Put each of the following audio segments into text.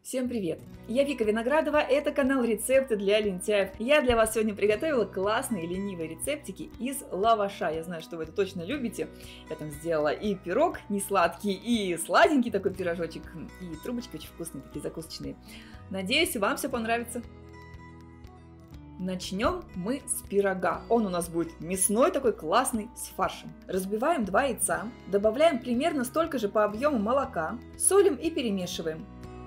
Всем привет! Я Вика Виноградова, это канал Рецепты для лентяев. Я для вас сегодня приготовила классные ленивые рецептики из лаваша. Я знаю, что вы это точно любите. Я там сделала и пирог не сладкий, и сладенький такой пирожочек, и трубочки очень вкусные, такие закусочные. Надеюсь, вам все понравится. Начнем мы с пирога. Он у нас будет мясной, такой классный, с фаршем. Разбиваем 2 яйца, добавляем примерно столько же по объему молока, солим и перемешиваем.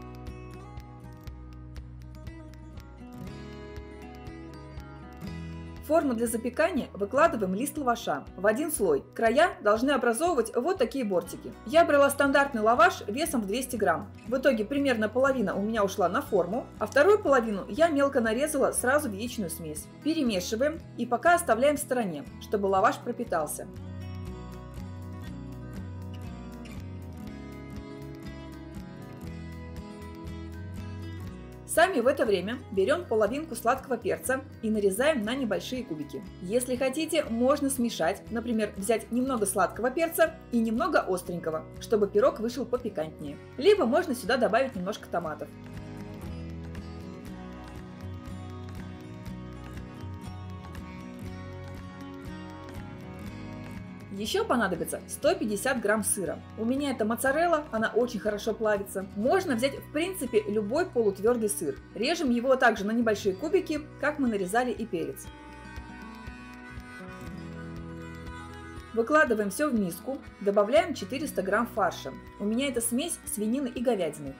В форму для запекания выкладываем лист лаваша в один слой. Края должны образовывать вот такие бортики. Я брала стандартный лаваш весом в 200 грамм. В итоге примерно половина у меня ушла на форму, а вторую половину я мелко нарезала сразу в яичную смесь. Перемешиваем и пока оставляем в стороне, чтобы лаваш пропитался. Сами в это время берем половинку сладкого перца и нарезаем на небольшие кубики. Если хотите, можно смешать, например, взять немного сладкого перца и немного остренького, чтобы пирог вышел попикантнее. Либо можно сюда добавить немножко томатов. Еще понадобится 150 грамм сыра. У меня это моцарелла, она очень хорошо плавится. Можно взять в принципе любой полутвердый сыр. Режем его также на небольшие кубики, как мы нарезали и перец. Выкладываем все в миску, добавляем 400 грамм фарша. У меня это смесь свинины и говядины.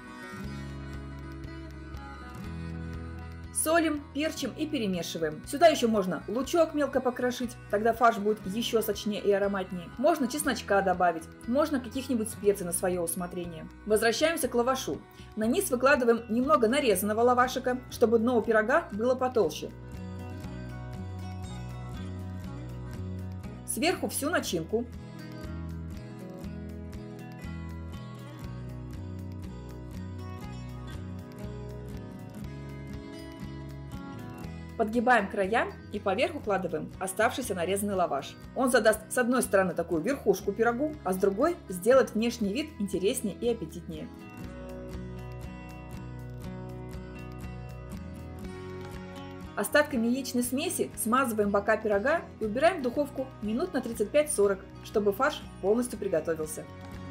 Солим, перчим и перемешиваем. Сюда еще можно лучок мелко покрошить, тогда фарш будет еще сочнее и ароматнее. Можно чесночка добавить, можно каких-нибудь специй на свое усмотрение. Возвращаемся к лавашу. На низ выкладываем немного нарезанного лавашика, чтобы дно у пирога было потолще. Сверху всю начинку. Подгибаем края и поверх укладываем оставшийся нарезанный лаваш. Он задаст с одной стороны такую верхушку пирогу, а с другой сделает внешний вид интереснее и аппетитнее. Остатками яичной смеси смазываем бока пирога и убираем в духовку минут на 35-40, чтобы фарш полностью приготовился.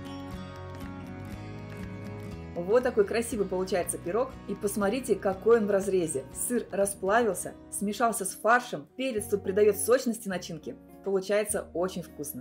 Вот такой красивый получается пирог. И посмотрите, какой он в разрезе. Сыр расплавился, смешался с фаршем, перец тут придает сочности начинке. Получается очень вкусно.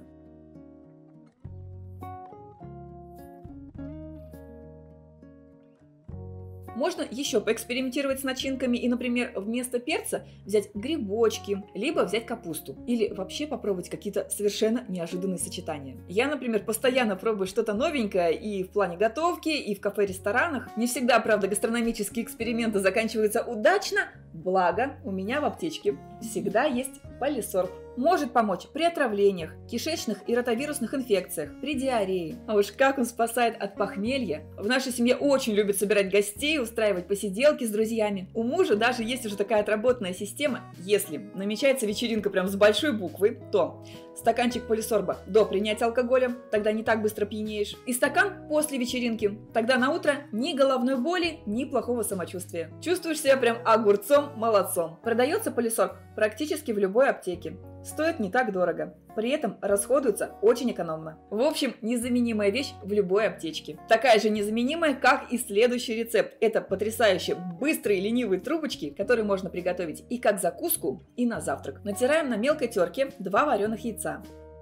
Можно еще поэкспериментировать с начинками и, например, вместо перца взять грибочки, либо взять капусту. Или вообще попробовать какие-то совершенно неожиданные сочетания. Я, например, постоянно пробую что-то новенькое и в плане готовки, и в кафе-ресторанах. Не всегда, правда, гастрономические эксперименты заканчиваются удачно, благо у меня в аптечке всегда есть полисорб. Может помочь при отравлениях, кишечных и ротовирусных инфекциях, при диарее. А уж как он спасает от похмелья. В нашей семье очень любят собирать гостей, устраивать посиделки с друзьями. У мужа даже есть уже такая отработанная система. Если намечается вечеринка прям с большой буквы, то стаканчик полисорба до принятия алкоголя, тогда не так быстро пьянеешь. И стакан после вечеринки, тогда на утро ни головной боли, ни плохого самочувствия. Чувствуешь себя прям огурцом-молодцом. Продается полисорб практически в любой аптеке. Стоит не так дорого, при этом расходуется очень экономно. В общем, незаменимая вещь в любой аптечке. Такая же незаменимая, как и следующий рецепт. Это потрясающе быстрые ленивые трубочки, которые можно приготовить и как закуску, и на завтрак. Натираем на мелкой терке 2 вареных яйца.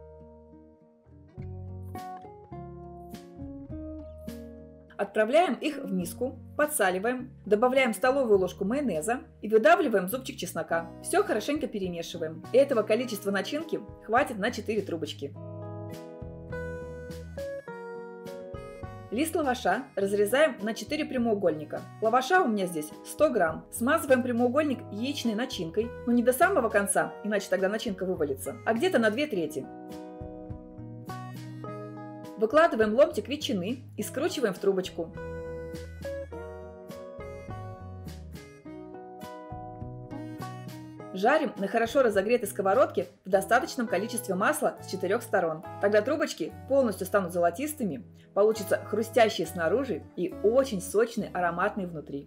Отправляем их в миску, подсаливаем, добавляем столовую ложку майонеза и выдавливаем зубчик чеснока. Все хорошенько перемешиваем. Этого количества начинки хватит на 4 трубочки. Лист лаваша разрезаем на 4 прямоугольника. Лаваша у меня здесь 100 грамм. Смазываем прямоугольник яичной начинкой, но не до самого конца, иначе тогда начинка вывалится, а где-то на 2/3. Выкладываем ломтик ветчины и скручиваем в трубочку. Жарим на хорошо разогретой сковородке в достаточном количестве масла с 4 сторон. Тогда трубочки полностью станут золотистыми, получатся хрустящие снаружи и очень сочные, ароматные внутри.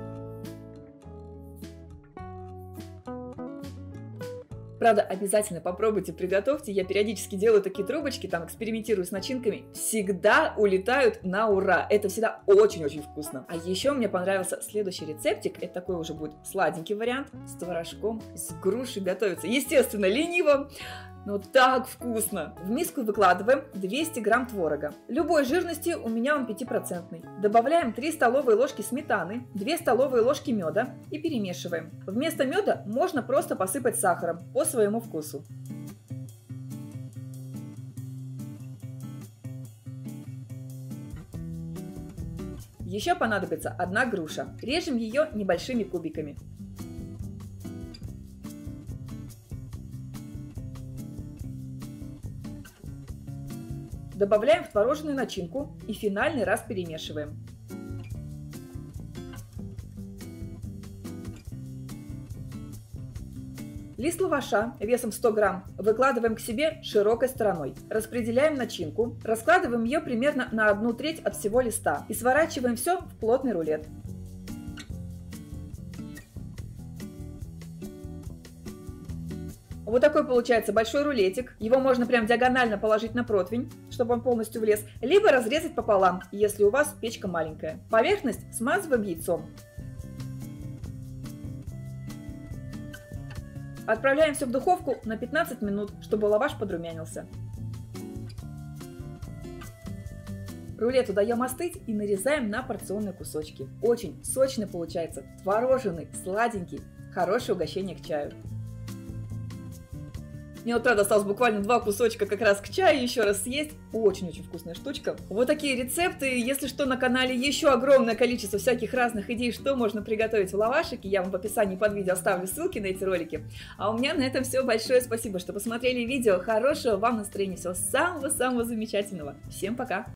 Правда, обязательно попробуйте, приготовьте. Я периодически делаю такие трубочки, там экспериментирую с начинками. Всегда улетают на ура. Это всегда очень-очень вкусно. А еще мне понравился следующий рецептик. Это такой уже будет сладенький вариант. С творожком, с грушей готовится. Естественно, лениво. Но так вкусно! В миску выкладываем 200 грамм творога. Любой жирности, у меня он 5%. Добавляем 3 столовые ложки сметаны, 2 столовые ложки меда и перемешиваем. Вместо меда можно просто посыпать сахаром по своему вкусу. Еще понадобится 1 груша. Режем ее небольшими кубиками. Добавляем в творожную начинку и финальный раз перемешиваем. Лист лаваша весом 100 грамм выкладываем к себе широкой стороной. Распределяем начинку, раскладываем ее примерно на 1/3 от всего листа и сворачиваем все в плотный рулет. Вот такой получается большой рулетик. Его можно прям диагонально положить на противень, чтобы он полностью влез, либо разрезать пополам, если у вас печка маленькая. Поверхность смазываем яйцом. Отправляем все в духовку на 15 минут, чтобы лаваш подрумянился. Рулету даем остыть и нарезаем на порционные кусочки. Очень сочный получается, творожный, сладенький, хорошее угощение к чаю. Мне вот правда осталось буквально 2 кусочка как раз к чаю еще раз съесть. Очень-очень вкусная штучка. Вот такие рецепты. Если что, на канале еще огромное количество всяких разных идей, что можно приготовить в лавашике. Я вам в описании под видео оставлю ссылки на эти ролики. А у меня на этом все. Большое спасибо, что посмотрели видео. Хорошего вам настроения. Всего самого-самого замечательного. Всем пока!